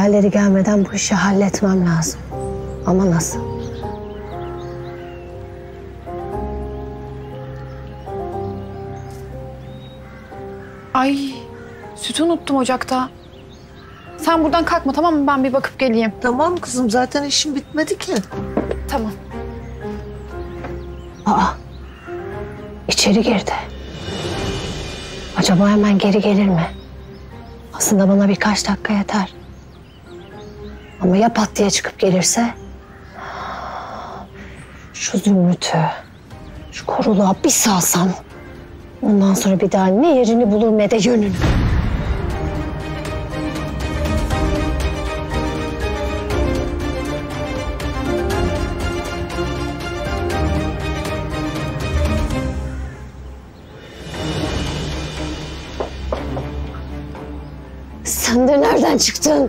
haberleri gelmeden bu işi halletmem lazım. Ama nasıl? Ay, sütü unuttum ocakta. Sen buradan kalkma, tamam mı? Ben bir bakıp geleyim. Tamam kızım, zaten işim bitmedi ki. Tamam. Aa, içeri girdi. Acaba hemen geri gelir mi? Aslında bana birkaç dakika yeter. Ama ya pat diye çıkıp gelirse? Şu Zümrüt'ü, şu koruluğa bir salsam... Ondan sonra bir daha ne yerini bulur ne de yönünü. Sen de nereden çıktın?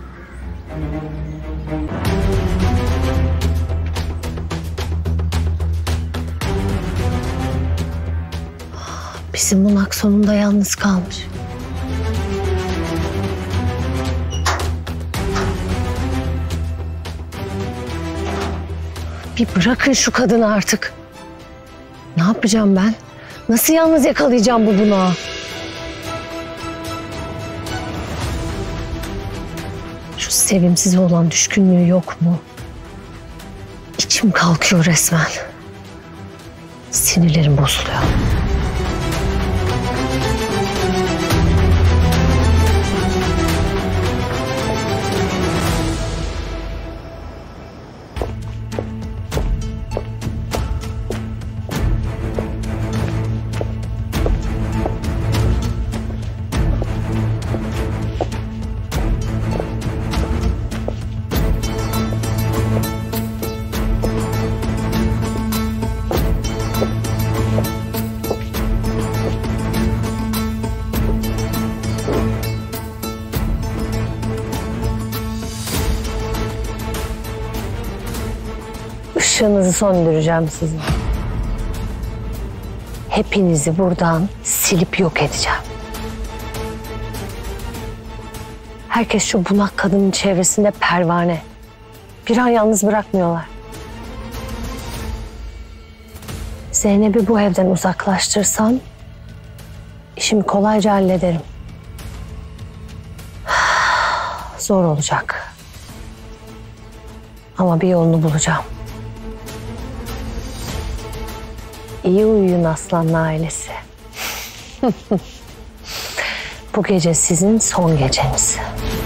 Bizim bunak sonunda yalnız kalmış. Bir bırakın şu kadını artık. Ne yapacağım ben? Nasıl yalnız yakalayacağım bu bunağı? Şu sevimsiz olan düşkünlüğü yok mu? İçim kalkıyor resmen. Sinirlerim bozuluyor. Işığınızı söndüreceğim sizin. Hepinizi buradan silip yok edeceğim. Herkes şu bunak kadının çevresinde pervane. Bir an yalnız bırakmıyorlar. Zeynep'i bu evden uzaklaştırsam işimi kolayca hallederim. Zor olacak. Ama bir yolunu bulacağım. İyi uyuyun Aslanlı ailesi. Bu gece sizin son geceniz.